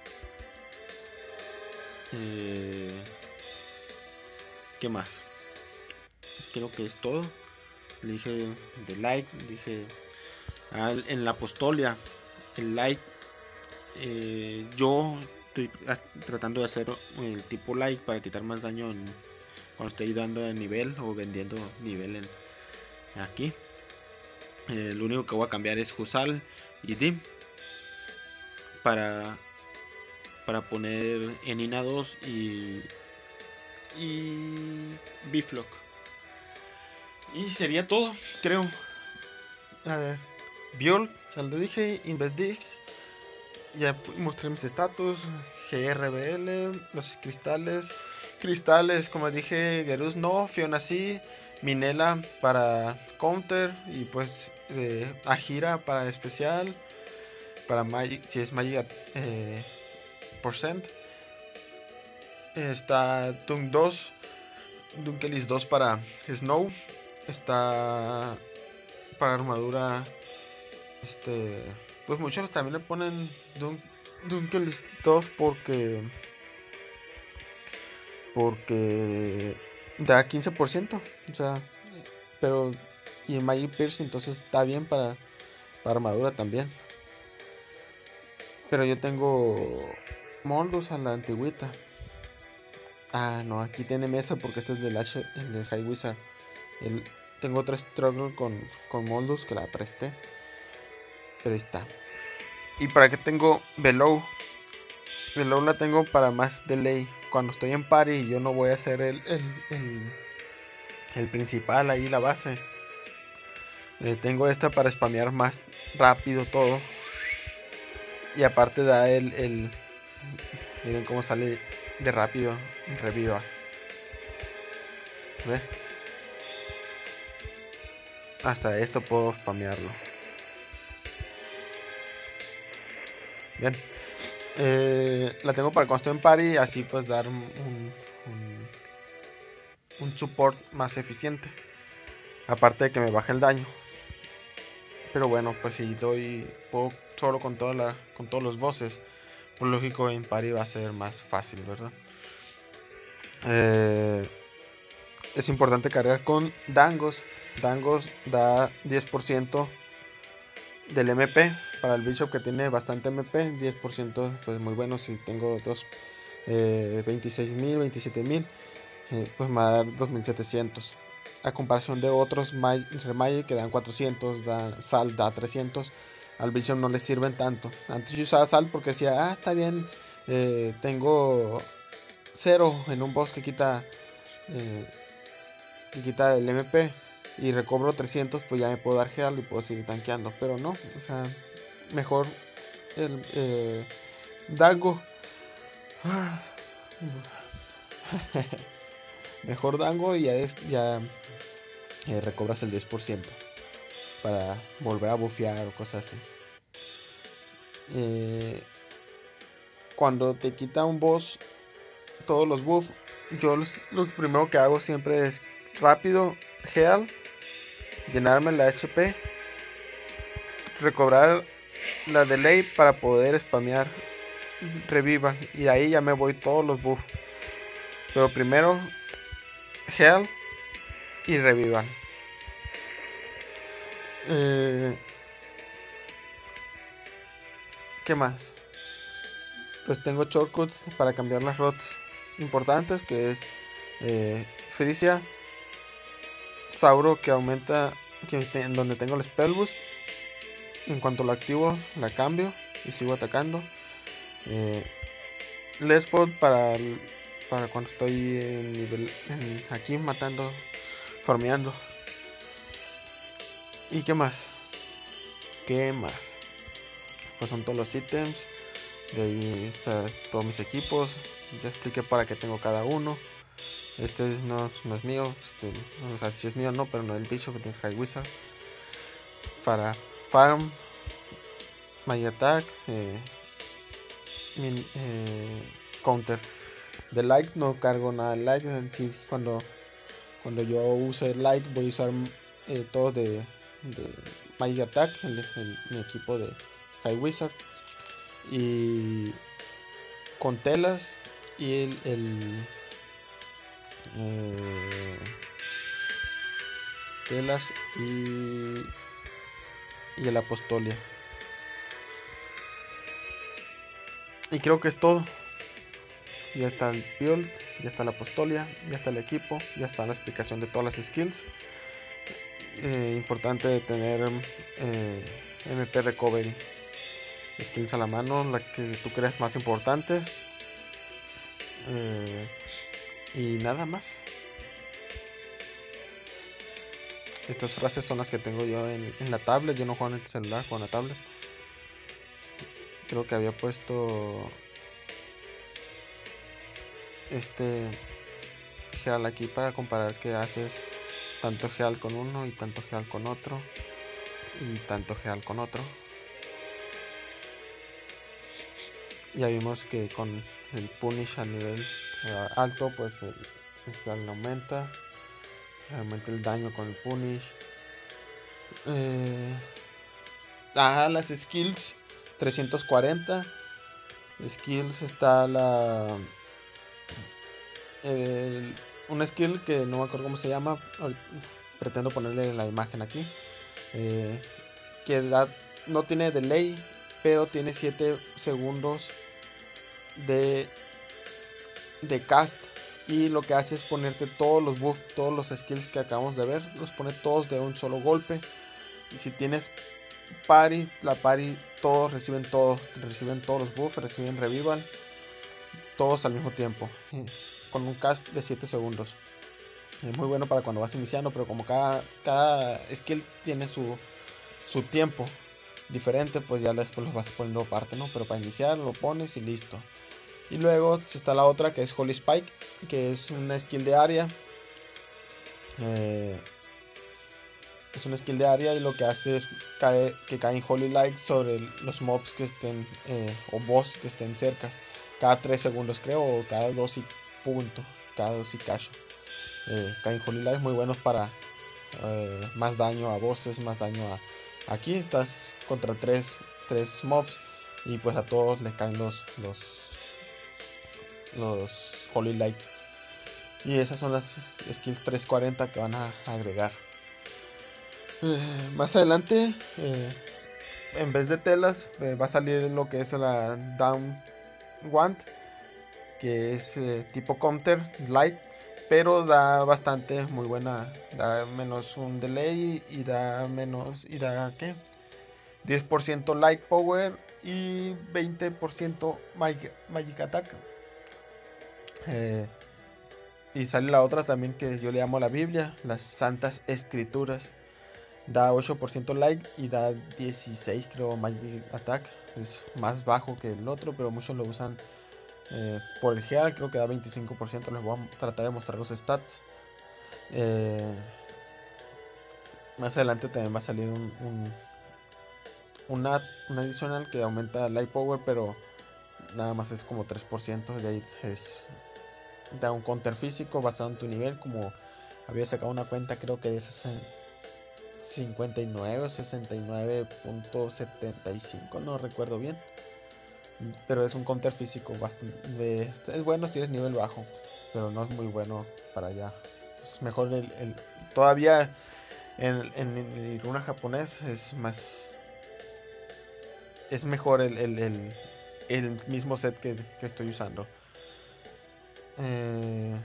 Eh, ¿Qué más? Creo que es todo. Le dije de like, dije ah, en la apostolia, el like. Eh, yo estoy tratando de hacer el tipo like para quitar más daño en, cuando estoy dando de nivel o vendiendo nivel en, aquí. Eh, lo único que voy a cambiar es Husal y Dim para para poner Enina dos y y Biflock, y sería todo, creo. A ver, Viol, ya lo dije, Investdix, ya mostré mis estatus, G R B L, los cristales, cristales, como dije, Gerus no, Fiona sí, Minela para counter, y pues eh, Ajira para especial, para Magic, si es Magic eh, percent. Está Dunk dos, Dunkelis dos para Snow, está para armadura, este, pues muchos también le ponen Dunk, Dunkelis dos porque porque da quince por ciento, o sea, pero y en Magic Pierce entonces está bien para, para armadura también. Pero yo tengo Moldus a la antigüita. Ah, no, aquí tiene mesa porque este es del, H, el del High Wizard. El, tengo otra Struggle con, con Moldus que la presté. Pero ahí está. ¿Y para qué tengo Below? Below la tengo para más delay. Cuando estoy en party yo no voy a hacer el, el, el, el principal ahí, la base. Eh, tengo esta para spamear más rápido todo. Y aparte da el, el... Miren cómo sale de rápido reviva. ¿Ve? Hasta esto puedo spamearlo. Bien. Eh, la tengo para cuando estoy en party, así pues dar un, un, un support más eficiente. Aparte de que me baje el daño. Pero bueno, pues si doy puedo solo con toda la, con todos los bosses, pues lógico en party va a ser más fácil, ¿verdad? Eh, es importante cargar con Dangos. Dangos da diez por ciento del M P para el Bishop que tiene bastante M P. diez por ciento pues muy bueno. Si tengo dos eh, veintiséis mil, veintisiete mil, eh, pues me va a dar dos mil setecientos. A comparación de otros Remagic que dan cuatrocientos, da, Sal da trescientos. Al Bishop no le sirven tanto. Antes yo usaba Sal porque decía, ah, está bien, eh, tengo cero en un boss que quita eh, que quita el M P y recobro trescientos, pues ya me puedo dar heal y puedo seguir tanqueando. Pero no, o sea, mejor el eh, Dango. Mejor Dango y ya, es, ya eh, recobras el diez por ciento para volver a bufear o cosas así. Eh, cuando te quita un boss todos los buffs, yo los, lo primero que hago siempre es rápido heal, llenarme la H P, recobrar la delay para poder spamear reviva, y ahí ya me voy todos los buffs. Pero primero heal y reviva. Eh, ¿Qué más? Pues tengo shortcuts para cambiar las rots importantes, que es eh, Frisia, Sauro, que aumenta, que en donde tengo el spell boost. En cuanto lo activo, la cambio y sigo atacando. Eh, Lespot para, para cuando estoy en nivel en, aquí matando, farmeando. ¿Y qué más? ¿Qué más? Pues son todos los ítems. De ahí están todos mis equipos. Ya expliqué para qué tengo cada uno. Este no, no es mío. Este, o sea, si es mío no, pero no el bicho que tiene High Wizard. Para farm, my attack, eh, min, eh, counter. De like no cargo nada de like. Sí, cuando, cuando yo use like voy a usar eh, todo de, de my attack, el, el, mi equipo de High Wizard. Y con telas y el, el eh, telas y y el apostolia. Y creo que es todo. Ya está el build, ya está la apostolia, ya está el equipo, ya está la explicación de todas las skills. Eh, importante tener eh, M P recovery, skills a la mano, la que tú creas más importantes. Eh, y nada más. Estas frases son las que tengo yo en, en la tablet. Yo no juego en el celular, juego en la tablet. Creo que había puesto este heal aquí para comparar que haces tanto heal con uno y tanto heal con otro y tanto heal con otro. Ya vimos que con el punish a nivel uh, alto, pues el, el heal aumenta, aumenta el daño con el punish. Eh, ah, las skills trescientos cuarenta skills. Está la el, una skill que no me acuerdo cómo se llama. Pretendo ponerle la imagen aquí, eh, que da, no tiene delay, pero tiene siete segundos de de cast, y lo que hace es ponerte todos los buffs, todos los skills que acabamos de ver, los pone todos de un solo golpe. Y si tienes party, la party, todos reciben todos, reciben todos los buffs, reciben revival, todos al mismo tiempo, eh, con un cast de siete segundos. Es muy bueno para cuando vas iniciando, pero como cada, cada skill tiene su, su tiempo diferente, pues ya después lo vas poniendo aparte, ¿no? Pero para iniciar lo pones y listo. Y luego está la otra, que es Holy Spike, que es una skill de área. Eh, es una skill de área y lo que hace es cae, que caen Holy Light sobre los mobs que estén, eh, o boss que estén cerca. Cada tres segundos creo, o cada dos y punto, cada dos y cacho. Eh, caen Holy Light muy buenos para eh, más daño a bosses, más daño a... Aquí estás contra tres, tres mobs y pues a todos les caen los... los los Holy Lights. Y esas son las skills trescientos cuarenta que van a agregar. Eh, más adelante, eh, en vez de telas, eh, va a salir lo que es la Down Wand, que es eh, tipo counter light, pero da bastante, muy buena. Da menos un delay y da menos, y da ¿qué? diez por ciento light power y veinte por ciento magic, magic attack. Eh, y sale la otra también que yo le llamo la Biblia, las Santas Escrituras. Da ocho por ciento like y da dieciséis creo Magic Attack. Es más bajo que el otro, pero muchos lo usan eh, por el Heal. Creo que da veinticinco por ciento. Les voy a tratar de mostrar los stats. Eh, más adelante también va a salir un, un, una, un adicional que aumenta Light Power, pero nada más es como tres por ciento. De ahí es, da un counter físico basado en tu nivel. Como había sacado una cuenta, creo que es cincuenta y nueve o sesenta y nueve punto setenta y cinco, no recuerdo bien, pero es un counter físico bastante, es bueno si eres nivel bajo, pero no es muy bueno para allá. Es mejor el, el todavía en, en, en el runa japonés es más, es mejor el, el, el, el mismo set que, que estoy usando. eh,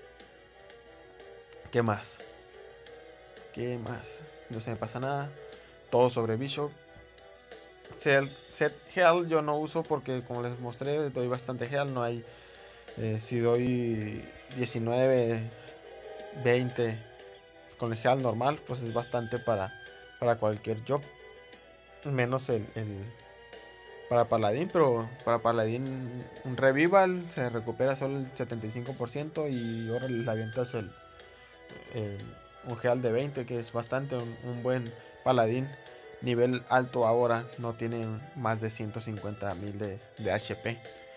¿Qué más? ¿Qué más? No se me pasa nada. Todo sobre Bishop. Set, set Hell yo no uso porque, como les mostré, doy bastante Hell. No hay. Eh, si doy diecinueve, veinte con el Hell normal, pues es bastante para, para cualquier job. Menos el, el para Paladín, pero para Paladín un Revival se recupera solo el setenta y cinco por ciento y ahora le avientas el, el un Heal de veinte, que es bastante. Un, un buen Paladín nivel alto ahora no tiene más de ciento cincuenta mil de, de H P.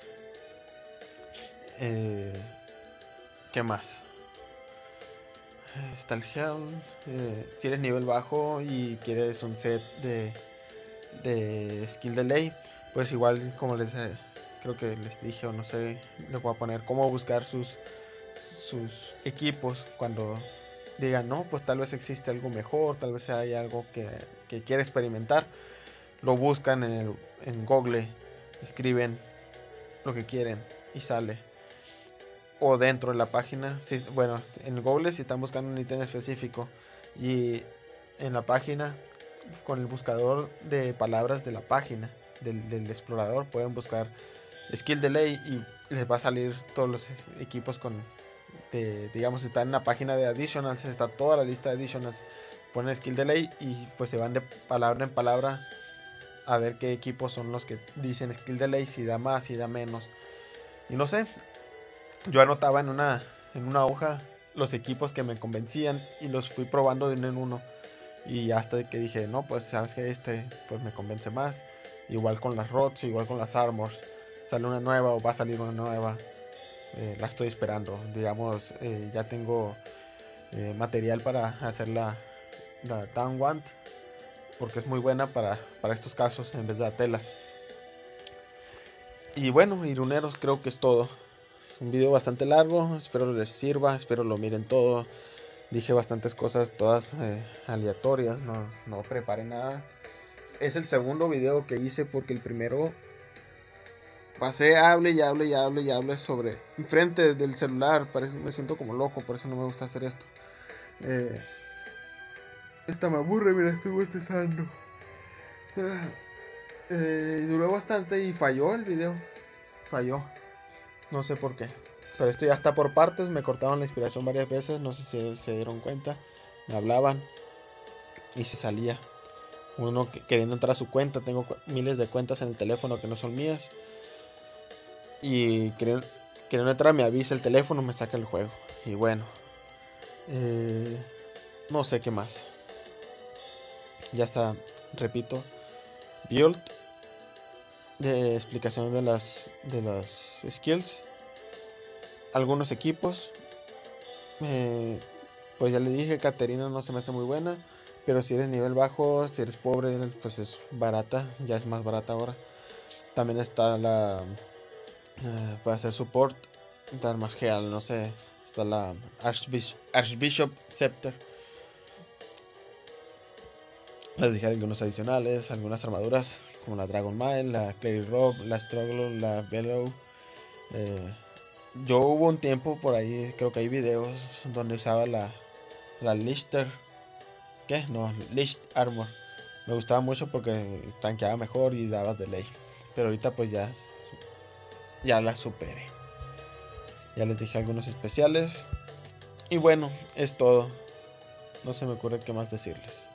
Eh, ¿Qué más? Está el Heal. Eh, si eres nivel bajo y quieres un set de, de skill delay, pues igual como les eh, creo que les dije o no sé, les voy a poner cómo buscar sus, sus equipos cuando digan, no, pues tal vez existe algo mejor, tal vez hay algo que, que quiere experimentar. Lo buscan en, el, en Google, escriben lo que quieren y sale. O dentro de la página, si, bueno, en Google si están buscando un ítem específico y en la página, con el buscador de palabras de la página del, del explorador, pueden buscar skill delay y les va a salir todos los equipos con... De, digamos, si está en la página de additionals, está toda la lista de additionals, ponen skill delay y pues se van de palabra en palabra a ver qué equipos son los que dicen skill delay, si da más, si da menos. Y no sé, yo anotaba en una, en una hoja los equipos que me convencían y los fui probando de uno en uno. Y hasta que dije, no, pues sabes que este pues me convence más. Igual con las rods, igual con las armors. Sale una nueva o va a salir una nueva. Eh, la estoy esperando. Digamos, eh, ya tengo eh, material para hacer la, la Down Want, porque es muy buena para, para estos casos en vez de telas. Y bueno, iruneros, creo que es todo. Un video bastante largo, espero les sirva, espero lo miren todo. Dije bastantes cosas, todas eh, aleatorias, no, no preparé nada. Es el segundo video que hice porque el primero pasé, hable y hable y hable y hable sobre enfrente del celular. Parece, me siento como loco, por eso no me gusta hacer esto. Eh, esta me aburre, mira, estoy bostezando. Eh, duró bastante y falló el video. Falló. No sé por qué. Pero esto ya está por partes. Me cortaron la inspiración varias veces. No sé si se dieron cuenta. Me hablaban y se salía. Uno queriendo entrar a su cuenta. Tengo miles de cuentas en el teléfono que no son mías. Y queriendo, queriendo entrar me avisa el teléfono. Me saca el juego. Y bueno. Eh, no sé qué más. Ya está. Repito. Build. De explicación de las, de las skills. Algunos equipos. Eh, pues ya le dije, Caterina no se me hace muy buena. Pero si eres nivel bajo, si eres pobre, pues es barata. Ya es más barata ahora. También está la... Eh, para hacer support. Dar más Heal, no sé. Está la Archbishop, Archbishop Scepter. Les dije algunos adicionales. Algunas armaduras. Como la Dragon Mail, la Clary Rob, la Struggle, la Bellow. Eh... Yo hubo un tiempo por ahí, creo que hay videos donde usaba la, la Lister. ¿Qué? No, List Armor. Me gustaba mucho porque tanqueaba mejor y daba delay. Pero ahorita pues ya, ya la superé. Ya les dije algunos especiales. Y bueno, es todo. No se me ocurre qué más decirles.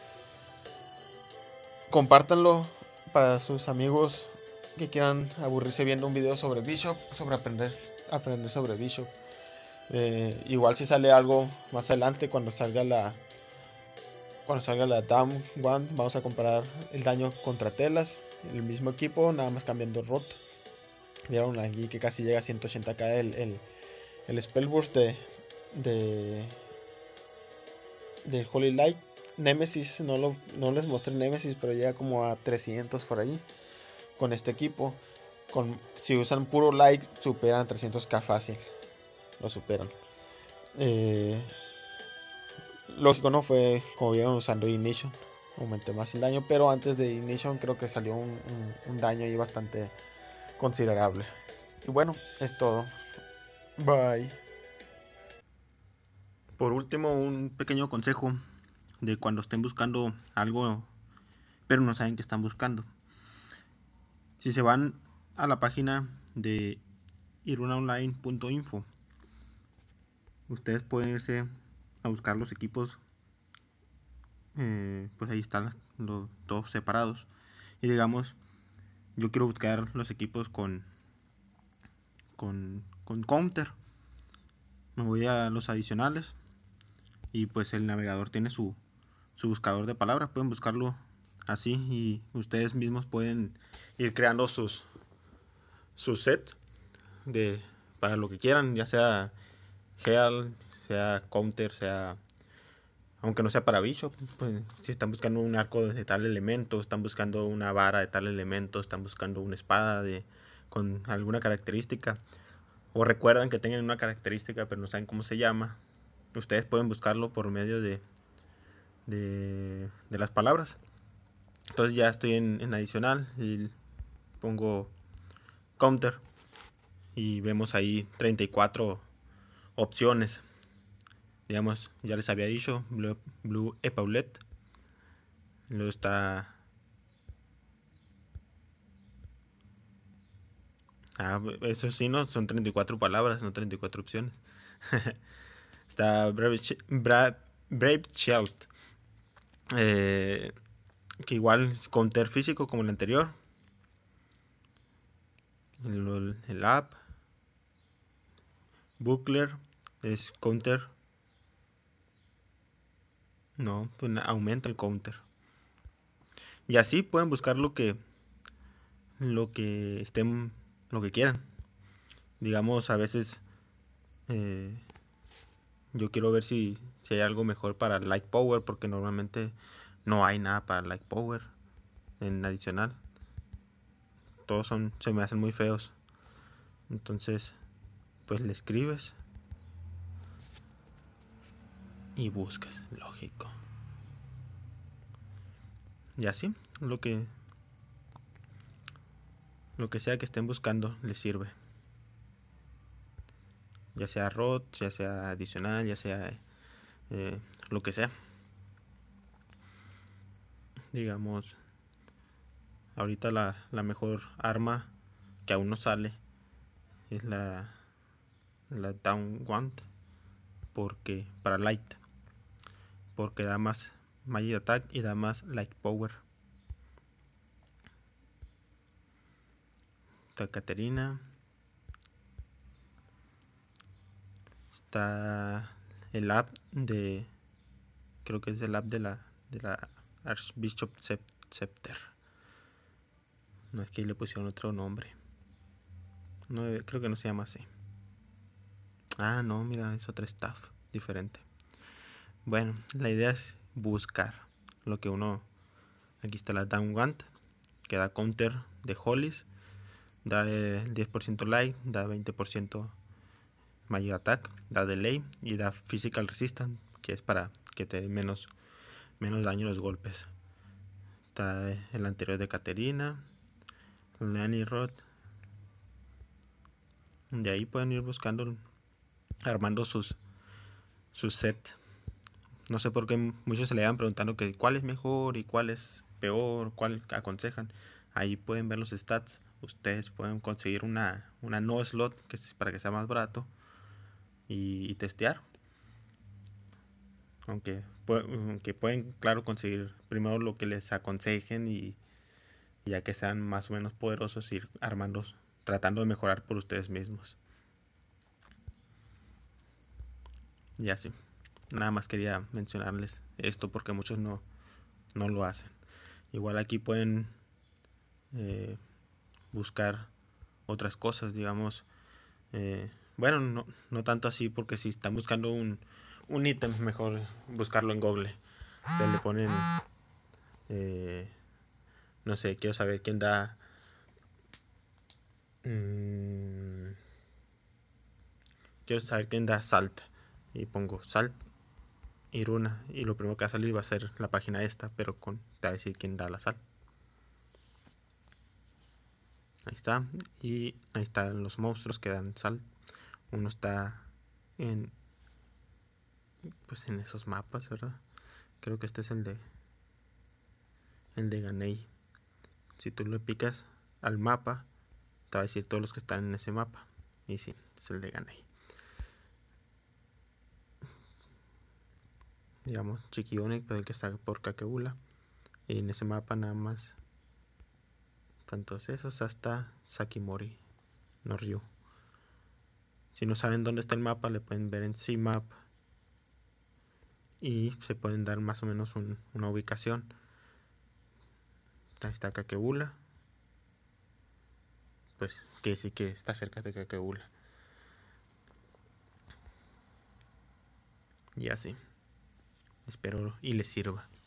Compártanlo para sus amigos que quieran aburrirse viendo un video sobre Bishop, sobre aprender, aprender sobre Bishop. Eh, igual si sale algo más adelante, cuando salga la cuando salga la Down One, vamos a comparar el daño contra telas, el mismo equipo, nada más cambiando rot. Vieron aquí que casi llega a ciento ochenta k el, el, el spell burst de de del Holy Light. Nemesis, no, lo, no les mostré Nemesis, pero llega como a trescientos por ahí con este equipo. Con, si usan puro Light, superan trescientos k fácil. Lo superan. Eh, lógico, no fue como vieron usando Ignition. Aumenté más el daño, pero antes de Ignition creo que salió un, un, un daño ahí bastante considerable. Y bueno, es todo. Bye. Por último, un pequeño consejo de cuando estén buscando algo, pero no saben qué están buscando. Si se van a la página de irunaonline punto info, ustedes pueden irse a buscar los equipos, eh, pues ahí están los dos separados. Y digamos, yo quiero buscar los equipos con, con, con counter. Me voy a los adicionales y pues el navegador tiene su, su buscador de palabras. Pueden buscarlo así y ustedes mismos pueden ir creando sus su set de para lo que quieran, ya sea heal, sea counter, sea aunque no sea para Bishop. Pues si están buscando un arco de tal elemento, están buscando una vara de tal elemento, están buscando una espada de con alguna característica, o recuerdan que tengan una característica pero no saben cómo se llama, ustedes pueden buscarlo por medio de de, de las palabras. Entonces ya estoy en, en adicional y pongo counter y vemos ahí treinta y cuatro opciones. Digamos, ya les había dicho Blue, Blue Epaulet. Luego está ah, eso sí, no, son treinta y cuatro palabras, no treinta y cuatro opciones. Está Brave, Brave, Brave Child, eh, que igual es counter físico como el anterior. El, el app Buckler es counter. No, pues aumenta el counter. Y así pueden buscar lo que lo que estén, lo que quieran. Digamos, a veces eh, yo quiero ver si, si hay algo mejor para Light Power, porque normalmente no hay nada para Light Power en adicional. Todos son, se me hacen muy feos. Entonces, pues le escribes y buscas, lógico. Y así, lo que lo que sea que estén buscando les sirve. Ya sea R O T, ya sea adicional, ya sea eh, lo que sea. Digamos, ahorita la, la mejor arma que aún no sale es la la Down One, porque para Light, porque da más Magic Attack y da más Light Power. Está Caterina, está el app de, creo que es el app de la de la Archbishop Scepter. No, es que le pusieron otro nombre. No, creo que no se llama así. Ah, no, mira, es otra staff diferente. Bueno, la idea es buscar lo que uno. Aquí está la Down One, que da counter de Hollies, da el diez por ciento light, da veinte por ciento Magic Attack, da delay y da Physical Resistance, que es para que te dé menos, menos daño los golpes. Está el anterior de Caterina, Lanny Rod. De ahí pueden ir buscando, armando sus su set. No sé por qué muchos se le van preguntando que cuál es mejor y cuál es peor, cuál aconsejan. Ahí pueden ver los stats ustedes pueden conseguir una, una no slot que es para que sea más barato y, y testear. Aunque, aunque pueden, claro, conseguir primero lo que les aconsejen y, y ya que sean más o menos poderosos, ir armando, tratando de mejorar por ustedes mismos. Y así. Nada más quería mencionarles esto porque muchos no, no lo hacen. Igual aquí pueden eh, buscar otras cosas, digamos. Eh, bueno, no, no tanto así, porque si están buscando un, un ítem, mejor buscarlo en Google. Ustedes le ponen, eh, no sé, quiero saber quién da... Mmm, quiero saber quién da Salt. Y pongo Salt y Runa. Y lo primero que va a salir va a ser la página esta, pero con, te va a decir quién da la Salt. Ahí está. Y ahí están los monstruos que dan Salt. Uno está en... pues en esos mapas, ¿verdad? Creo que este es el de... el de Ganei. Si tú le picas al mapa, te va a decir todos los que están en ese mapa. Y sí, es el de Ganei. Digamos, Chiquionic, pues el que está por Kakegula. Y en ese mapa nada más están todos esos hasta Sakimori no Ryu. Si no saben dónde está el mapa, le pueden ver en C-Map y se pueden dar más o menos un, una ubicación. Ahí está Kakegula, pues que sí que está cerca de Kakegula. Y así. Espero y les sirva.